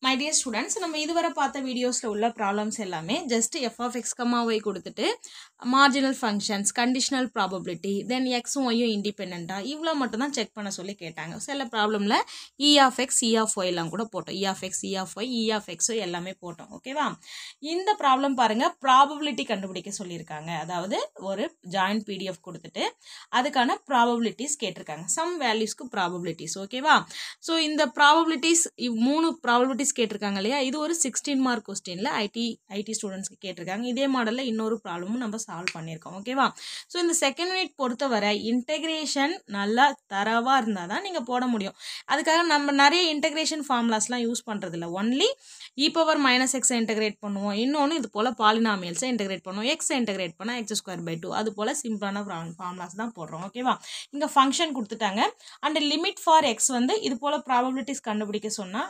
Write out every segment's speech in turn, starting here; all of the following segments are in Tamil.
My dear students, நம்ம இதுவரை பார்த்த வீடியோஸ்ல உள்ள ப்ராப்ளம்ஸ் எல்லாமே just f of x, y கொடுத்துட்டு marginal functions, conditional probability, then x உம் y உம் independent இவ்வளோ மட்டும் தான் செக் பண்ண சொல்லி கேட்டாங்க. சில ப்ராப்ளம்ல e of x, e of y எல்லாம் கூட போட்டோம். e of x, e of y, e of x எல்லாமே போட்டோம். ஓகேவா? இந்த ப்ராப்ளம் பாருங்க probability கண்டுபிடிக்க சொல்லியிருக்காங்க. அதாவது ஒரு joint PDF கொடுத்துட்டு அதுக்கான probabilities கேட்டிருக்காங்க. some valuesக்கு probabilities. ஓகேவா? ஸோ இந்த probabilities மூணு probabilities கேட்டிருக்காங்க இல்லையா, இது ஒரு 16 மார்க் கொஸ்டின்ல ஐடி ஸ்டூடெண்ட்ஸ்க்கு கேட்டிருக்காங்க. இதே மாடல்ல இன்னொரு ப்ராப்ளமும் நம்ம சால்வ் பண்ணியிருக்கோம். ஓகேவா? ஸோ இந்த செகண்ட் யூனிட் பொறுத்தவரை இன்டெகிரேஷன் நல்லா தரவா இருந்தால் தான் நீங்கள் போட முடியும். அதுக்காக நம்ம நிறைய இன்டெகிரேஷன் ஃபார்முலாஸ்லாம் யூஸ் பண்ணுறது இல்லை. ஒன்லி e பவர் மைனஸ் எக்ஸை இன்டெகிரேட் பண்ணுவோம். இன்னொன்று இது போல் பாலினாமியல்ஸை இன்டெகிரேட் பண்ணுவோம். எக்ஸை இன்டெகிரேட் பண்ணால் x²/2 அது போல் சிம்பிளான ஃபார்முலாஸ் தான் போடுறோம். ஓகேவா? இங்கே ஃபங்க்ஷன் கொடுத்துட்டாங்க அண்ட் லிமிட் ஃபார் எக்ஸ் வந்து இது போல் ப்ராபபிலிட்டிஸ் கண்டுபிடிக்க சொன்னால்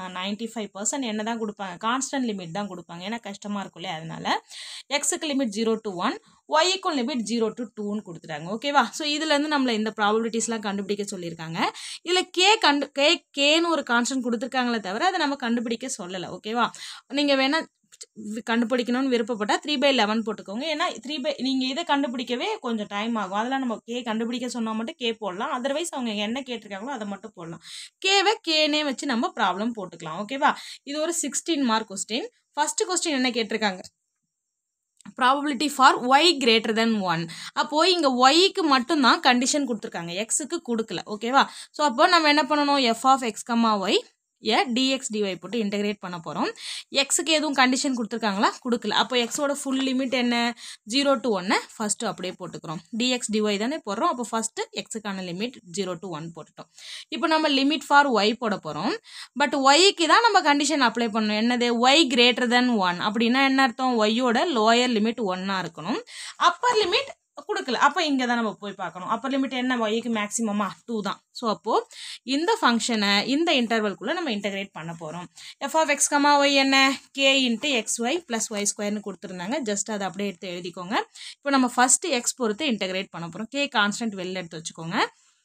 95% என்ன தான் கொடுப்பாங்க, கான்ஸ்டன்ட் லிமிட் தான் கொடுப்பாங்க. ஏன்னா கஷ்டமாக இருக்கும் இல்லையா, அதனால எக்ஸுக்கு லிமிட் 0 to 1, ஒய்க்கும் லிமிட் 0 to 2ன்னு கொடுத்துட்டாங்க. ஓகேவா? ஸோ இதுலேருந்து நம்மளை இந்த ப்ராபபிலிட்டிஸ்லாம் கண்டுபிடிக்க சொல்லியிருக்காங்க. இதில் கேன்னு ஒரு கான்ஸ்டன்ட் கொடுத்துருக்காங்களே தவிர அதை நம்ம கண்டுபிடிக்க சொல்லலை. ஓகேவா? நீங்கள் வேணால் கண்டுபிடிக்கணும்னு விருப்பப்பட்டால் 3/11 போட்டுக்கோங்க. ஏன்னா நீங்கள் இதை கண்டுபிடிக்கவே கொஞ்சம் டைம் ஆகும். அதெல்லாம் நம்ம கே கண்டுபிடிக்க சொன்னால் மட்டும் கே போடலாம். அதர்வைஸ் அவங்க என்ன கேட்டிருக்காங்களோ அதை மட்டும் போடலாம். கேவை கேனே வச்சு நம்ம ப்ராப்ளம் போட்டுக்கலாம். ஓகேவா? இது ஒரு 16 மார்க் கொஸ்டின். ஃபர்ஸ்ட் கொஸ்டின் என்ன கேட்டிருக்காங்க, probability for y greater than 1. அப்போது இங்கே ஒய்க்கு மட்டும்தான் கண்டிஷன் கொடுத்துருக்காங்க, எக்ஸுக்கு கொடுக்கல. ஓகேவா? ஸோ அப்போ நம்ம என்ன பண்ணணும், f of x, y dx dy போட்டு இன்டெகிரேட் பண்ண போகிறோம். எக்ஸுக்கு எதுவும் கண்டிஷன் கொடுத்துருக்காங்களா, கொடுக்கல. அப்போ எக்ஸோட ஃபுல் லிமிட் என்ன, 0 to 1 ஃபஸ்ட்டு அப்படியே போட்டுக்கிறோம். dx dy தானே போடுறோம். அப்போ ஃபஸ்ட்டு எக்ஸுக்கான லிமிட் 0 to 1 போட்டுட்டோம். இப்போ நம்ம லிமிட் ஃபார் y போட போகிறோம். பட் ஒய்க்கு தான் நம்ம கண்டிஷன் அப்ளை பண்ணணும். என்னது, y greater than 1 அப்படின்னா என்ன அர்த்தம், ஒய்யோட லோயர் லிமிட் 1 இருக்கணும். அப்பர் லிமிட் கொடுக்கல. அப்போ இங்கே தான் நம்ம போய் பார்க்கணும். அப்பர் லிமிட் என்ன, ஒய்க்கு மேக்ஸிமமா 2 தான். ஸோ அப்போது இந்த ஃபங்க்ஷனை இந்த இன்டர்வல்குள்ளே நம்ம இன்டெகிரேட் பண்ண போகிறோம். f of x, y என்ன, k into xy plus y² கொடுத்துருந்தாங்க. ஜஸ்ட் அதை அப்படியே எடுத்து எழுதிக்கோங்க. இப்போ நம்ம ஃபஸ்ட்டு எக்ஸ் பொறுத்து இன்டெகிரேட் பண்ண போகிறோம். k கான்ஸ்டன்ட் வெளில எடுத்து வச்சுக்கோங்க.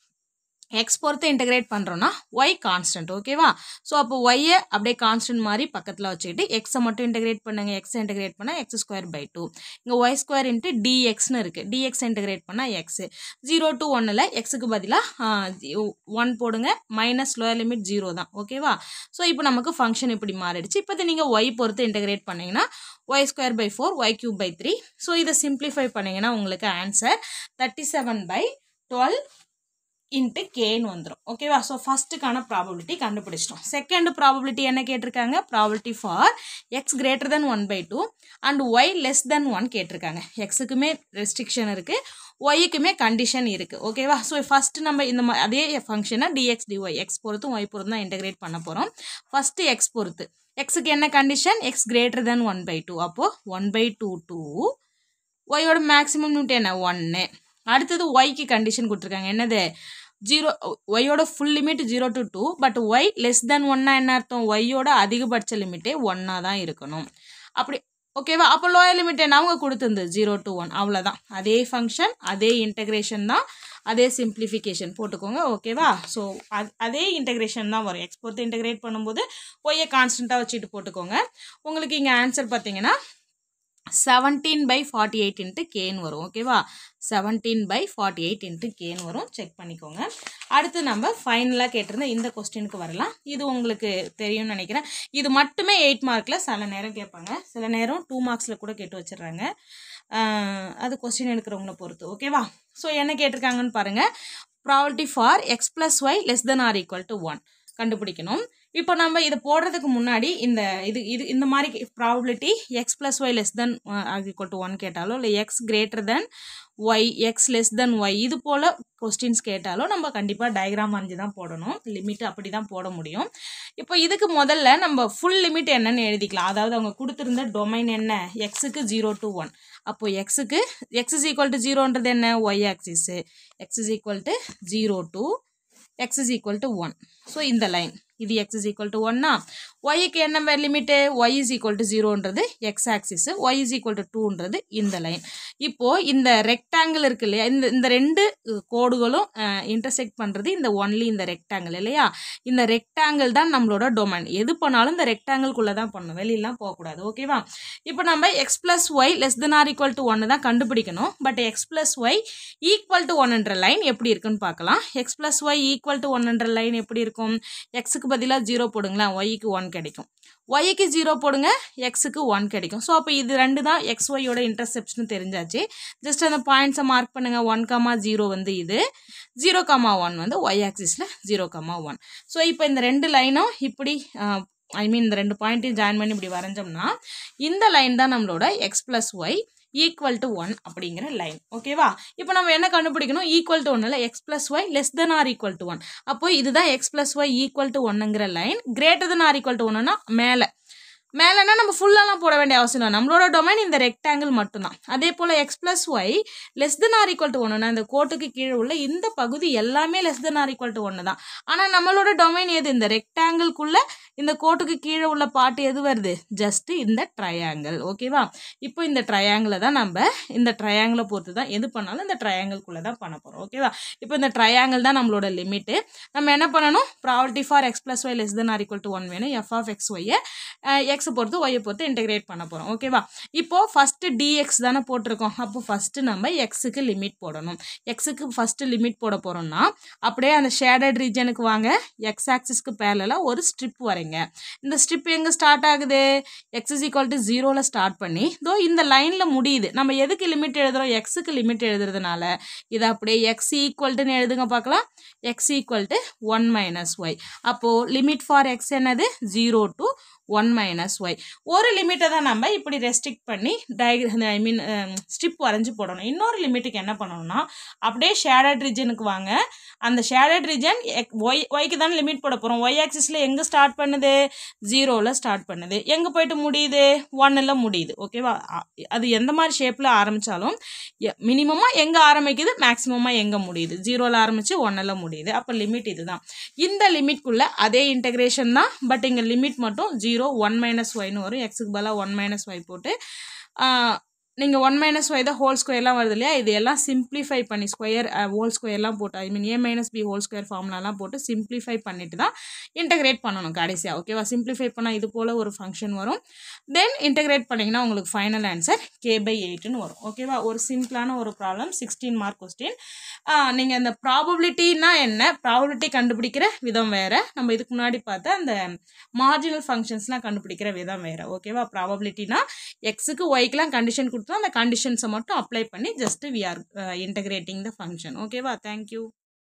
எக்ஸ் பொறுத்து இன்டெகிரேட் பண்ணுறோன்னா ஒய் கான்ஸ்டன்ட். ஓகேவா? ஸோ அப்போ ஒய்யை அப்படியே கான்ஸ்டன்ட் மாதிரி பக்கத்தில் வச்சுக்கிட்டு எக்ஸை மட்டும் இன்டெகிரேட் பண்ணுங்கள். எக்ஸை இன்டெகிரேட் பண்ணால் x²/2. இங்கே y² into dxன்னு இருக்குது. dx இன்டெகிரேட் பண்ணால் எக்ஸு 0 to 1ல் எக்ஸுக்கு பதிலாக 1 போடுங்க. மைனஸ் லோயர் லிமிட் 0 தான். ஓகேவா? ஸோ இப்போ நமக்கு ஃபங்க்ஷன் இப்படி மாறிடுச்சு. இப்போ நீங்கள் ஒய் பொறுத்து இன்டெகிரேட் பண்ணிங்கன்னா y²/4, y³ 3. ஸோ இதை சிம்பிளிஃபை பண்ணிங்கன்னா உங்களுக்கு ஆன்சர் 37/12 இன்ட்டு கேன்னு வந்துடும். ஓகேவா? ஸோ ஃபஸ்ட்டுக்கான ப்ராபபிலிட்டி கண்டுபிடிச்சிட்டோம். செகண்ட் ப்ராபபிலிட்டி என்ன கேட்டிருக்காங்க, probability for x greater than 1/2 and y less than 1 கேட்டிருக்காங்க. எக்ஸுக்குமே ரெஸ்ட்ரிக்ஷன் இருக்குது, ஒய்க்குமே கண்டிஷன் இருக்குது. ஓகேவா? ஸோ ஃபஸ்ட்டு நம்ம இந்த அதே ஃபங்க்ஷனை dx dy எக்ஸ் பொறுத்தும் ஒய் பொறுத்தும் தான் இன்டெகிரேட் பண்ண போகிறோம். ஃபஸ்ட்டு எக்ஸ் பொறுத்து எக்ஸுக்கு என்ன கண்டிஷன், எக்ஸ் கிரேட்டர் தென் 1/2. அப்போது 1/2 to ஒய்யோட மேக்ஸிமம் லிமிட் என்ன, 1. அடுத்தது ஒய்க்கு கண்டிஷன் கொடுத்துருக்காங்க. என்னது, 0, ஒய்யோட full limit 0 to 2. But y less than 1 என்ன அர்த்தம், ஒய்யோட அதிகபட்ச லிமிட்டே 1 தான் இருக்கணும். அப்படி ஓகேவா? அப்போ லோயர் லிமிட் என்ன, அவங்க கொடுத்துருந்தது 0 to 1. அவ்வளோதான். அதே ஃபங்க்ஷன், அதே இன்டெகிரேஷன் தான், அதே சிம்பிளிஃபிகேஷன் போட்டுக்கோங்க. ஓகேவா? ஸோ அதே இன்டெகிரேஷன் தான் வரும். எக்ஸ் பொறுத்து இன்டெகிரேட் பண்ணும்போது ஒய்யை கான்ஸ்டண்ட்டாக வச்சுட்டு போட்டுக்கோங்க. உங்களுக்கு இங்கே ஆன்சர் பார்த்தீங்கன்னா 17/48 இன்ட்டு கேன்னு வரும். ஓகேவா? 17/48 இன்ட்டு கேன்னு வரும். செக் பண்ணிக்கோங்க. அடுத்து நம்ம ஃபைனலாக கேட்டிருந்த இந்த கொஸ்டினுக்கு வரலாம். இது உங்களுக்கு தெரியும்னு நினைக்கிறேன். இது மட்டுமே 8 மார்க்கில் சில நேரம் கேட்பாங்க, சில நேரம் 2 மார்க்ஸில் கூட கேட்டு வச்சிடுறாங்க. அது கொஸ்டின் எடுக்கிறவங்கள பொறுத்து. ஓகேவா? ஸோ என்ன கேட்டிருக்காங்கன்னு பாருங்கள். Probability for x plus y less than or equal to 1 கண்டுபிடிக்கணும். இப்போ நம்ம இதை போடுறதுக்கு முன்னாடி இந்த மாதிரி probability x plus y less than equal to 1 கேட்டாலோ, இல்லை x greater than y, x less than y, இது போல் கொஸ்டின்ஸ் கேட்டாலோ நம்ம கண்டிப்பாக டயக்ராம் வரைஞ்சி தான் போடணும். லிமிட் அப்படி தான் போட முடியும். இப்போ இதுக்கு முதல்ல நம்ம ஃபுல் லிமிட் என்னன்னு எழுதிக்கலாம். அதாவது அவங்க கொடுத்துருந்த டொமைன் என்ன, எக்ஸுக்கு 0 to 1. அப்போது எக்ஸுக்கு எக்ஸ் இஸ் ஈக்குவல் டு 0ன்றது என்ன, y axis. X is equal to 0 to x is equal to 1. So இந்த லைன் இது x is equal to 1 yக்கு என்ன லிமிட் y is equal to 0ன்றது x axis y is equal to 2ன்றது இந்த லைன் இப்போ இந்த ரெக்டாங்கிள் இருக்கு இல்லையா இந்த ரெண்டு கோடுகளும் இன்டர்செக்ட் பண்றது இந்த ஒன்லி இந்த ரெக்டாங்கிள் இல்லையா இந்த ரெக்டாங்கிள் தான் நம்மளோட டொமைன் எது பண்ணாலும் இந்த ரெக்டாங்கிள்குள்ள தான் பண்ணணும் வெளியெல்லாம் போக கூடாது ஓகேவா இப்போ நம்ம x plus y less than or equal to 1 தான் கண்டுபிடிக்கணும் but x plus y equal to 1 என்ற லைன் எப்படி இருக்குன்னு பார்க்கலாம் x plus y equal to 1 என்ற லைன் எப்படி இருக்கும் x க்கு பதிலா 0 போடுங்களா y க்கு 1 கிடைக்கும் y க்கு 0 போடுங்க x க்கு 1 கிடைக்கும் சோ அப்ப இது ரெண்டு தான் xy யோட இன்டர்செப்ஷன் தெரிஞ்சாச்சு ஜஸ்ட் அந்த பாயிண்ட்ஸை மார்க் பண்ணுங்க 1,0 வந்து இது 0,1 வந்து y ஆக்சிஸ்ல 0,1 சோ இப்போ இந்த ரெண்டு லைனும் இப்படி ஐ மீன் இந்த ரெண்டு பாயிண்ட்டையும் ஜாயின் பண்ணி இப்படி வரைஞ்சோம்னா இந்த லைன் தான் நம்மளோட x plus y equal to 1 அப்படிங்கிற லைன் ஓகேவா இப்போ நம்ம என்ன கண்டுபிடிக்கணும் equal to 1 இல்ல x plus y less than or equal to 1 அப்போ இதுதான் x plus y equal to 1ங்கிற line greater than or equal to 1னா மேலனா நம்ம ஃபுல்லாலாம் போட வேண்டிய அவசியம் இல்லை நம்மளோட டொமைன் இந்த ரெக்டாங்கிள் மட்டும்தான் அதே போல் x plus y less than or equal to 1னா இந்த கோட்டுக்கு கீழே உள்ள இந்த பகுதி எல்லாமே less than or equal to 1 தான் ஆனால் நம்மளோட டொமைன் எது இந்த ரெக்டாங்கிள்குள்ள இந்த கோட்டுக்கு கீழே உள்ள பார்ட் எது வருது ஜஸ்ட் இந்த ட்ரையாங்கிள் ஓகேவா இப்போ இந்த ட்ரையாங்கிளை தான் நம்ம இந்த ட்ரையாங்கிளை பொறுத்து தான் எது பண்ணாலும் இந்த ட்ரையாங்கிள்குள்ளே தான் பண்ண போகிறோம் ஓகேவா இப்போ இந்த ட்ரையாங்கிள் தான் நம்மளோட லிமிட்டு நம்ம என்ன பண்ணணும் probability for x plus y less than or equal to 1 வேணும் f of x y x பொறுத்து y பொறுத்து இன்டகிரேட் பண்ண போறோம் ஓகேவா இப்போ ஃபர்ஸ்ட் dx தான போட்டுருக்கோம் அப்போ ஃபர்ஸ்ட் நம்ம x க்கு லிமிட் போடணும் x க்கு ஃபர்ஸ்ட் லிமிட் போட போறோம்னா அப்படியே அந்த ஷேடட் ரீஜனுக்கு வாங்க x ஆக்சிஸ்க்கு parallel ஒரு ஸ்ட்ரிப் வரைங்க இந்த ஸ்ட்ரிப் எங்க ஸ்டார்ட் ஆகுது x is equal to 0 ல ஸ்டார்ட் பண்ணி தோ இந்த லைன்ல முடியுது நம்ம எதுக்கு லிமிட் எழுதுறோம் x க்கு லிமிட் எழுதுறதுனால இத அப்படியே x equal to ன்னு எழுதுங்க பார்க்கலாம் x equal to 1 minus y அப்போ லிமிட் ஃபார் x என்னது 0 to 1 minus y ஒரு லிமிட்டை தான் நம்ம இப்படி ரெஸ்ட்ரிக்ட் பண்ணி ஐ மீன் ஸ்ட்ரிப் வரைஞ்சு போடணும் இன்னொரு லிமிட்டுக்கு என்ன பண்ணணும்னா அப்படியே ஷேடட் ரீஜனுக்கு வாங்க அந்த ஷேடட் ரீஜன் ஒய்க்கு தான் லிமிட் போட போகிறோம் ஒய் ஆக்சிஸில் எங்கே ஸ்டார்ட் பண்ணுது 0ல் ஸ்டார்ட் பண்ணுது எங்கே போயிட்டு முடியுது 1ல் முடியுது ஓகேவா அது எந்த மாதிரி ஷேப்பில் ஆரம்பித்தாலும் மினிமமாக எங்கே ஆரம்பிக்குது மேக்ஸிமமாக எங்கே முடியுது 0ல் ஆரம்பித்து 1ல் முடியுது அப்போ லிமிட் இதுதான் இந்த லிமிட்குள்ளே அதே இன்டகிரேஷன் தான் பட் இங்கே லிமிட் மட்டும் 0 1 minus y னு வரும் x க்கு பதிலா 1 minus y போட்டு நீங்கள் 1 minus y தான் ஹோல் ஸ்கொயர்லாம் வருது இல்லையா இது எல்லாம் சிம்பிளிஃபை பண்ணி ஸ்கொயர் ஹோல் ஸ்கொயர்லாம் போட்டு I mean a minus b whole square ஃபார்முலாலாம் போட்டு சிம்பிளிஃபை பண்ணிட்டு தான் இன்டகிரேட் பண்ணணும் கடைசியாக ஓகேவா சிம்பிளிஃபை பண்ணால் இது போல் ஒரு ஃபங்க்ஷன் வரும் தென் இன்டகிரேட் பண்ணிங்கன்னா உங்களுக்கு ஃபைனல் ஆன்சர் k/8ன்னு வரும் ஓகேவா ஒரு சிம்பிளான ஒரு ப்ராப்ளம் 16 மார்க் கொஸ்டின் நீங்கள் அந்த ப்ராபபிலிட்டினா என்ன ப்ராபபிலிட்டி கண்டுபிடிக்கிற விதம் வேறு நம்ம இதுக்கு முன்னாடி பார்த்த அந்த மார்ஜினல் ஃபங்க்ஷன்ஸ்லாம் கண்டுபிடிக்கிற விதம் வேறு ஓகேவா ப்ராபபிலிட்டினா எக்ஸுக்கு ஒய்க்கெலாம் கண்டிஷன் கொடுத்து அந்த கண்டிஷன்ஸை மட்டும் அப்ளை பண்ணி just we are integrating the function ஓகேவா தேங்க்யூ